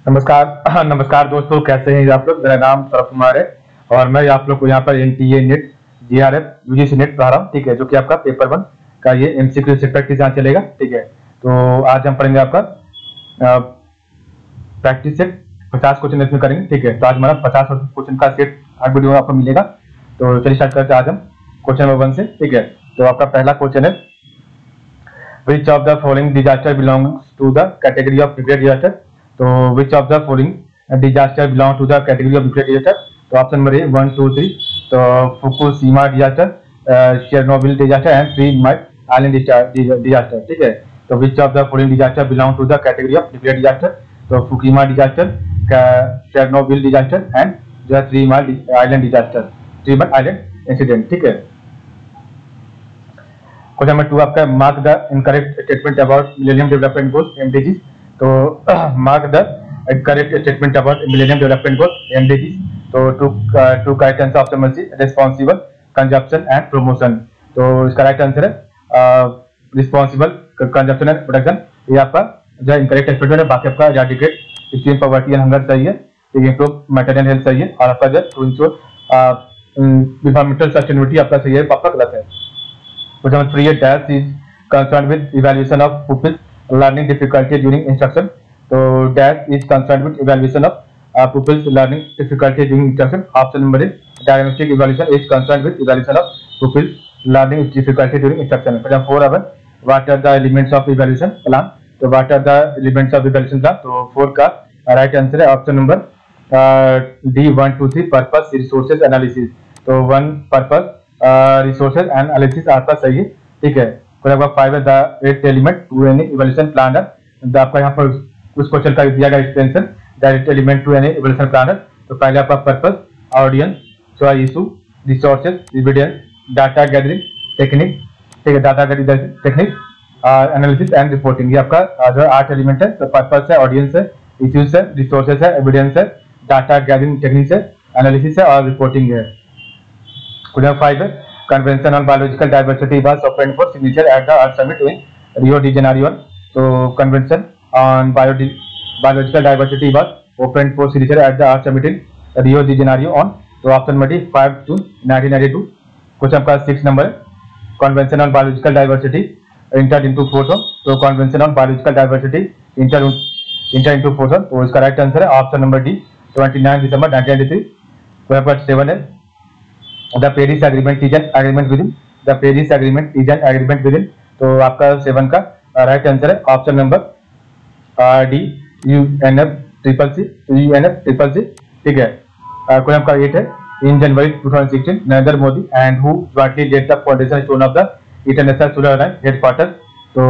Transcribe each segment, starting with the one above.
नमस्कार नमस्कार दोस्तों, कैसे हैं आप लोग। मेरा नाम सरफ कुमार है और मैं आप लोग को यहाँ पर NTA NET JRF UGC NET पढ़ा रहा हूँ। ठीक है, जो कि आपका पेपर 1 का ये एमसीक्यू से प्रैक्टिस यहाँ चलेगा। ठीक है, तो आज हम पढ़ेंगे आपका प्रैक्टिस सेट 50 क्वेश्चन इसमें करेंगे। ठीक है, तो आज हमारा 50 क्वेश्चन का सेट हर वीडियो में आपको मिलेगा। तो चलिए स्टार्ट करते हैं आज हम क्वेश्चन नंबर 1 से। ठीक है, तो आपका पहला क्वेश्चन है, which of the following disaster belongs to the category of nuclear disaster। तो which of the following disaster belong to the category of nuclear disaster। तो ऑप्शन नंबर ए 1 2 3, तो Fukushima disaster, Chernobyl disaster and 3 mile island disaster. ठीक है, तो which of the following disaster belong to the category of nuclear disaster। तो Fukushima disaster, Chernobyl disaster and जो है 3 mile island disaster, 3 mile island incident. ठीक है, question number 2 आपका mark the incorrect statement about millennium development goals MDGs. तो mark the incorrect statement about millennium development goals MDGs. तो to correct answer option number C, responsible consumption and promotion. तो इसका right answer है responsible consumption and production. ये आपका जो incorrect statement है। बाकी आपका eradicate extreme poverty and hunger सही है, इम्प्रूव मैटेरियल हेल्थ सही है, और आपका जो टू इंश्योर एनवायरमेंटल सस्टेनेबिलिटी आपका सही है, आपका गलत है। Question number 3 dash is concerned with evaluation of pupils learning difficulty during instruction। तो dash is concerned with evaluation of pupils learning difficulty during instruction। Option number is diagnostic evaluation is concerned with evaluation of pupils learning difficulty during instruction। Question 4 अब what are the elements of evaluation plan। तो what are the elements of evaluation plan। तो 4 का right answer है option number D 1 2 3, purpose resources analysis. तो 1 purpose resources and analysis आपका सही है। ठीक है, फिर आपका 5 है the 8th element to any evolution planner. आपका यहाँ पर उस क्वेश्चन का दिया गया extension the 8th element to any evolution planner. तो पहले आपका purpose, audience, choice issue, resources, evidence, data gathering technique. ठीक है, data gathering technique, analysis and reporting. ये आपका जो 8 एलिमेंट है। तो पर्पस है, ऑडियंस है, इश्यूज है, रिसोर्सेज है, एविडेंस है, डाटा गैदरिंग टेक्निक है, एनालिसिस है और रिपोर्टिंग है। Question 5 है convention on biological diversity was open for signature at the earth summit in Rio de Janeiro. तो convention on biological diversity was open for signature at the earth summit in Rio de Janeiro on. तो option number D 5 June 1992। Question आपका 6 number है convention on biological diversity entered into force. तो convention on biological diversity entered into force. तो इसका right answer है option number D 29 December 1993। Question number 7 है The Paris Agreement is an agreement within। The Paris Agreement is an agreement within। तो आपका 7 का right answer है option number D UNF triple C. ठीक है, क्वेश्चन आपका 8 है in January 2016 Narendra Modi and who jointly laid the foundation stone of the international solar line headquarter. तो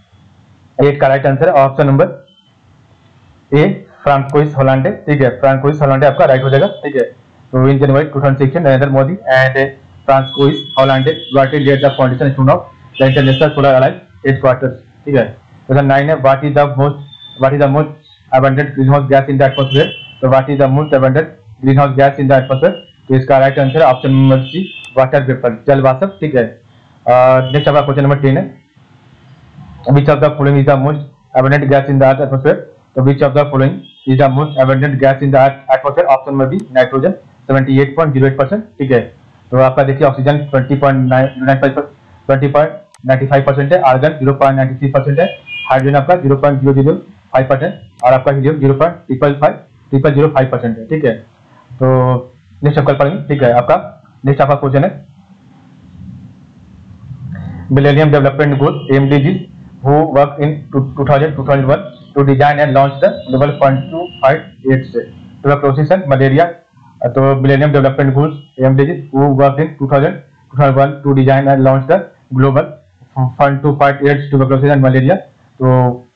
8 का राइट आंसर है option number A Francois Hollande. ठीक है, फ्रांकोइस होलांडे आपका राइट हो जाएगा। ठीक है, तो in January 2016 Narendra Modi and Francois Hollande jointly laid the foundation stone of the international solar alliance headquarters। ठीक है, क्वेश्चन 9 है what is the most abundant greenhouse gas in the atmosphere। तो what is the most abundant greenhouse gas in the atmosphere। तो इसका right answer है option number C water vapour, जल वाष्प। ठीक है, नेक्स्ट आपका क्वेश्चन नंबर 10 है which of the following is the most abundant gas in the earth atmosphere। तो which of the following is the most abundant gas in the earth atmosphere। Option number B nitrogen 78.08%। ठीक है, तो आपका देखिए oxygen 20.95% है, argon 0.93% है, hydrogen आपका 0.005% और आपका हीलियम 0.0005% है। ठीक है, तो नेक्स्ट आप कल पढ़ेंगे। ठीक है, आपका नेक्स्ट आपका क्वेश्चन है millennium development goal MDGs who work in 2001 to design and launch the global fund to fight AIDS, tuberculosis and malaria. तो millennium development goals MDGs who work in 2001 to design and launch the global fund to fight AIDS, tuberculosis and malaria. तो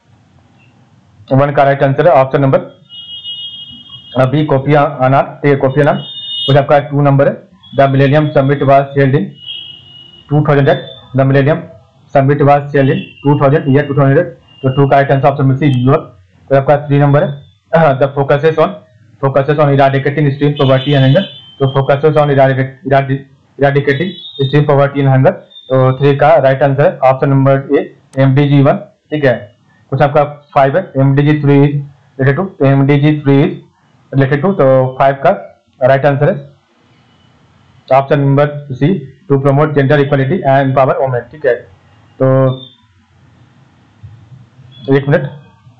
1 का right answer है option number B Kofi Annan. ठीक है, Kofi Annan. कुछ आपका 2 number है the millennium summit was held in 2000। The millennium summit was held in 2000 year 2000। तो 2 का right answer option number C New York. तो आपका 3 नंबर है the focuses on eradicating extreme poverty and hunger। तो focuses on eradicating extreme poverty and hunger। तो 3 का right answer है option number A MDG 1। ठीक है, कुछ आपका 5 है MDG 3 is रिलेटेड टू, तो MDG3 इज रिलेटेड टू, तो 5 का राइट आंसर है option number C, to promote gender equality and empower women. ठीक है, तो 1 मिनट।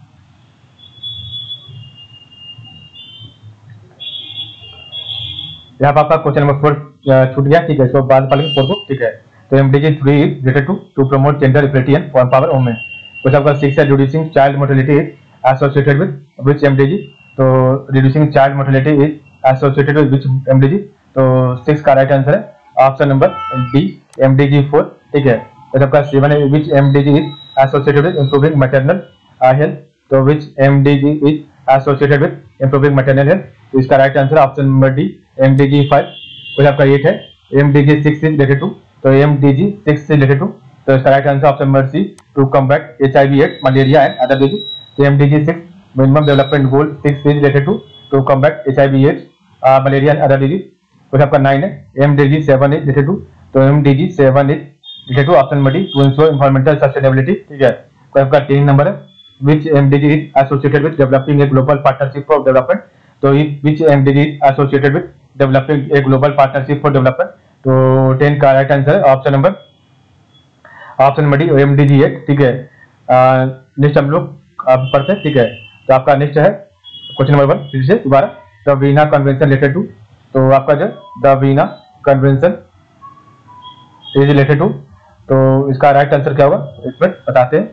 यहाँ पर आपका क्वेश्चन नंबर 4 छूट गया। ठीक है, इसको बाद पढ़ेंगे 4 को। ठीक है, तो MDG3 is related to promote gender equality and empower women. कुछ आपका 6 है, reducing child mortality is associated with which MDG, तो reducing child mortality is associated with which MDG, तो 6 का राइट आंसर है ऑप्शन नंबर डी, MDG4। ठीक है, तो आपका 7 है, which MDG is associated with improving maternal health, तो which MDG is associated with improving maternal health, तो इसका right answer option number D, MDG5। कुछ आपका 8 है, MDG6 इज रिलेटेड टू, तो MDG6 से रिलेटेड टू, तो इसका right answer option number C, to combat HIV/AIDS, malaria and other disease, तो MDG6 minimum development goal 6 is related to combat HIV/AIDS, malaria and other disease. कुछ आपका 9 है, MDG7 is related to, तो MDG7 is related to option number D, to ensure environmental sustainability. ठीक है, तो आपका 3 number है, which MDG is associated with developing a global partnership for development, तो which MDG is associated with developing a global partnership for development, तो 10 का right answer है option number D, MDG8। ठीक है, नेक्स्ट हम लोग पढ़ते हैं। ठीक है, तो आपका नेक्स्ट है क्वेश्चन नंबर 1, फिर से दोबारा, the Vienna convention related to, तो आपका जो the Vienna convention is related to, तो इसका राइट आंसर क्या होगा इसमें बताते हैं।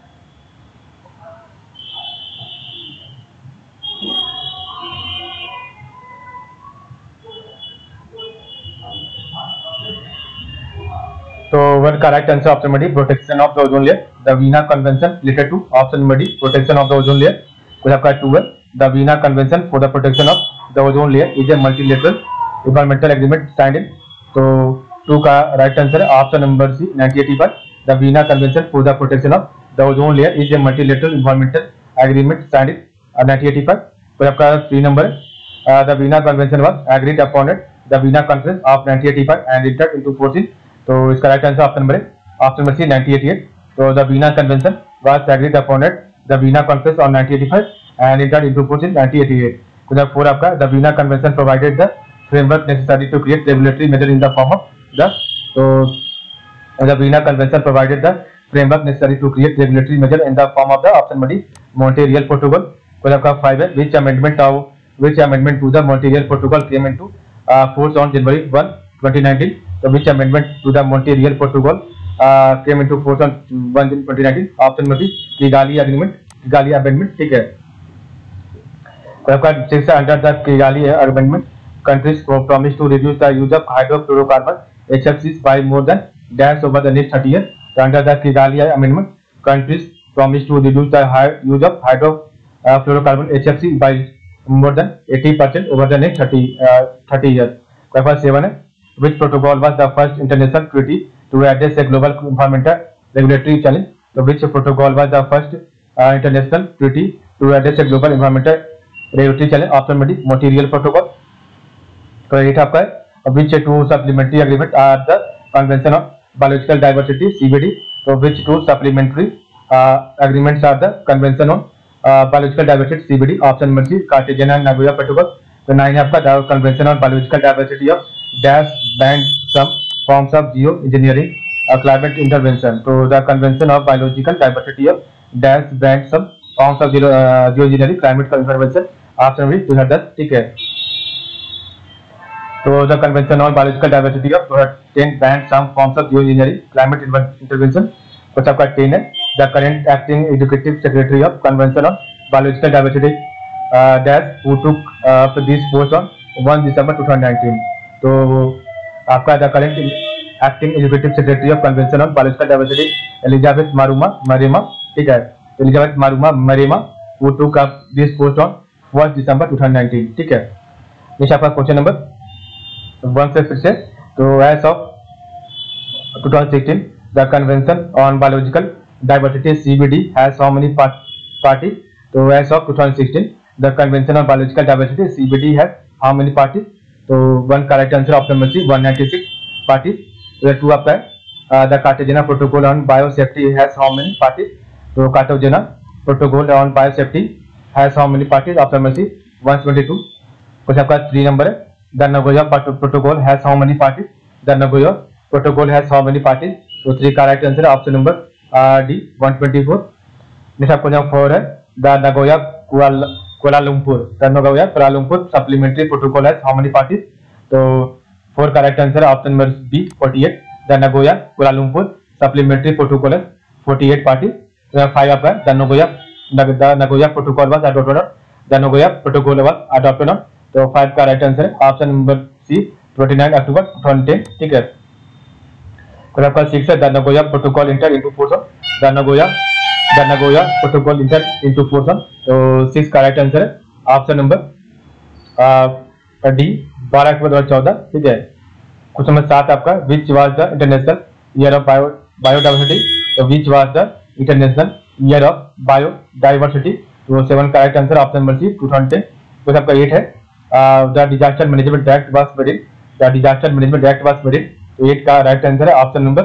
तो 1 का right answer option number D, protection of the ozone layer, the Vienna convention related to option number D, protection of the ozone layer. कुछ आपका 2 है, the Vienna convention for the protection of the ozone layer is a multilateral environmental agreement signed in, तो 2 का right answer है option number C, 1985, the Vienna convention for the protection of the ozone layer is a multilateral environmental agreement signed in 1985। तो आपका 3 number है, the Vienna convention was agreed upon at the Vienna conference of 1985 and entered into force, तो इसका right answer option number है option number C, 1988। तो the Vienna convention was agreed upon at the Vienna conference on 1985 and entered into force in 1988। तो 4 आपका, the Vienna convention provided the framework necessary to create regulatory major in the form of the, तो the Vienna convention provided the framework necessary to create regulatory measure in the form of the option number D, Montreal Protocol। तो आपका 5 है, which amendment to the Montreal Protocol came into force on January 1, 2019, तो which amendment to the Montreal Protocol came into force on 1 June 2019, option number D, Kigali amendment. ठीक है, तो आपका 6 under the Kigali amendment countries promise to reduce the use of hydrofluorocarbon HFCs by more than dash over the next 30 years. So under the Kigali Amendment, countries promise to reduce the use of hydrofluorocarbon HFC by more than 80% over the next 30 years. Question 7 है, which protocol was the first international treaty to address a global environmental regulatory challenge? So which protocol was the first international treaty to address a global environmental regulatory challenge? Option B, Montreal Protocol। तो ये आपका है, which two supplementary agreement are the Convention of Biological Diversity CBD? तो which two supplementary agreements are the Convention on Biological Diversity CBD? Option number C, Cartagena and Nagoya protocol. तो 9 है आपका, the convention on biological diversity of dash band some forms of geo engineering climate intervention. तो the convention of biological diversity of dash band some forms of geo engineering climate intervention, option number 2010। ठीक है, तो the convention on biological diversity of 10 band some forms of geo engineering climate intervention. कुछ आपका 10 है, the current acting executive secretary of convention on biological diversity dash who took this post on 1 December 2019। तो आपका the current acting executive secretary of convention on biological diversity Elizabeth Mrema. ठीक है, Elizabeth Mrema who took this post on 1 December 2019। ठीक है, next आपका question number 1 से फिर से, तो as of 2016 the convention on biological diversity CBD has how many party? तो as of 2016 the convention on biological diversity CBD has how many party? तो 1 का right answer option number C, 196 party. तो 2 आपका है, the Cartagena protocol on biosafety has how many party? तो Cartagena protocol on biosafety has how many parties? Option number C 122। Question आपका 3 number है, the Nagoya protocol has how many parties? The Nagoya protocol has how many parties? तो 3 का right answer है option number D 124। Next आपको question 4 है, the Nagoya Kuala Lumpur, the Nagoya Kuala Lumpur supplementary protocol has how many parties? तो 4 का right answer है option number B 48। The Nagoya Kuala Lumpur supplementary protocol है 48 party. 5 आपका the Nagoya protocol was adopted, the Nagoya protocol was adopted. तो 5 का right answer है option number C 29 October 2010। ठीक है, फिर आपका 6 है, the Nagoya protocol enter into force, the Nagoya protocol enter into force. तो 6 का राइट आंसर है ऑप्शन नंबर डी 12 अक्टूबर 2014। ठीक है, क्वेश्चन नंबर 7 आपका, which was the international year of biodiversity? तो which was the international year of biodiversity? तो 7 का right answer option number C 2010। Question आपका 8 है, the disaster management act was made, the disaster management act was made. तो 8 का right answer है option number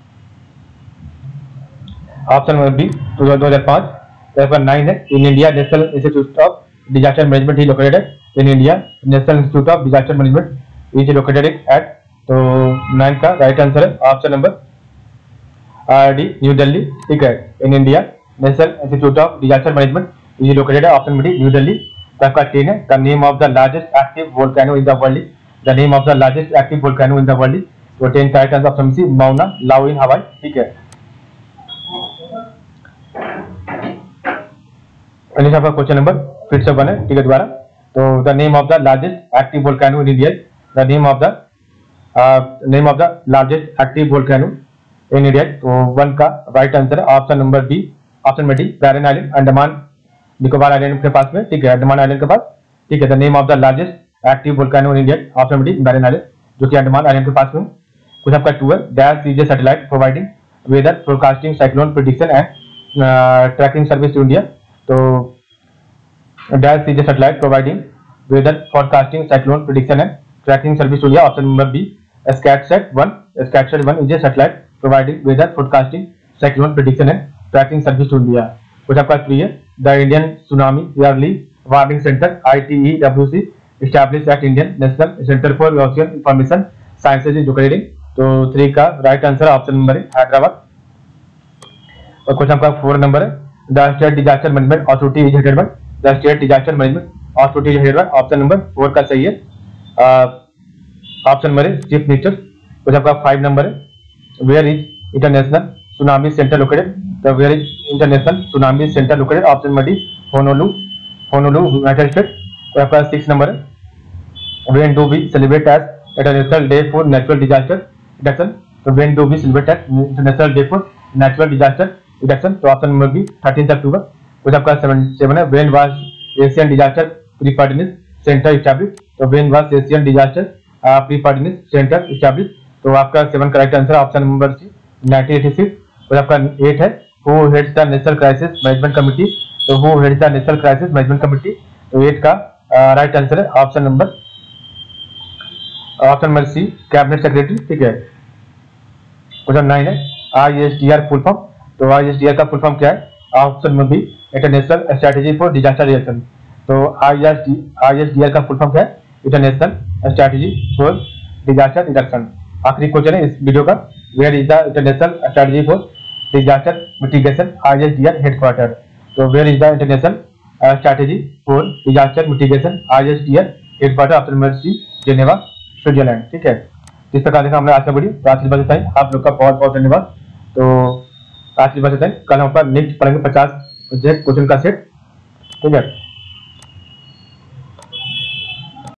B 2005। Paper 9 है, in India national institute of disaster management is located in India, national institute of disaster management is located at. तो 9 का right answer है option number D New Delhi. ठीक है, in India national institute of disaster management is located option number D New Delhi. आपका 10 है, the name of the largest active volcano in the world, the name of the largest active volcano in the world. तो 10 का right answer option C Mauna Loa in हवाई। ठीक है, आपका question number फिर से 1 है, ठीक है दोबारा। तो the name of the largest active volcano in India, the name of the largest active volcano in India. तो 1 का राइट आंसर है option number B, option number D Barren Island, Andaman Nicobar island के पास में। ठीक है, अंडमान आइलैंड के पास। ठीक है, the name of the largest active volcano in India, option number D Barren Island, जो कि अंडमान आइलैंड के पास में। कुछ आपका 2 है, dash is a satellite providing weather forecasting cyclone prediction and tracking service to India. तो dash is a satellite providing weather forecasting cyclone prediction and tracking service to India, option number B Scatsat 1। Scatsat 1 is a satellite providing weather forecasting cyclone prediction and tracking service to India. कुछ आपका 3 है, the Indian tsunami early warning centre ITEWC established at Indian National Center for Ocean Information Sciences is located in। तो 3 का right answer option number है हैदराबाद। और question आपका 4 number है, the state disaster management authority is headed by, the state disaster management authority is headed by, option number 4 का सही है option number है चीफ मिनिस्टर। क्वेश्चन आपका 5 नंबर है, where is international tsunami centre located? तो where is international tsunami centre located, option number D Honolulu United State. तो आपका 6 number है, when do we celebrate as International Day for Natural Disaster Reduction? तो when do we celebrate as International Day for Natural Disaster Reduction? तो option number B 13 अक्टूबर। कुछ आपका 7 है, when was Asian Disaster Preparedness Center established? तो when was Asian Disaster Preparedness Center established? तो आपका 7 correct answer option number C 1986। कुछ आपका 8 है, who heads the National Crisis Management Committee? तो who heads the National Crisis Management Committee? तो 8 का right answer है ऑप्शन नंबर सी कैबिनेट सेक्रेटरी। ठीक है, क्वेश्चन 9 है, ISDR फुल फॉर्म? तो ISDR का फुल फॉर्म क्या है? Option number B international strategy for disaster reaction. तो ISDR का फुल फॉर्म क्या है? International strategy for disaster reduction. आखिरी क्वेश्चन है इस वीडियो का, where is the international strategy for disaster mitigation ISDR headquarter? तो where is the international strategy for disaster mitigation ISDR headquarter, option number C Geneva Switzerland. ठीक है, इस प्रकार देखा हमने आज का वीडियो। तो आज की बात बताई, आप लोग का बहुत बहुत धन्यवाद। तो आज की बात बताई, कल हम अपना नेक्स्ट पढ़ेंगे 50 क्वेश्चन का सेट। ठीक है।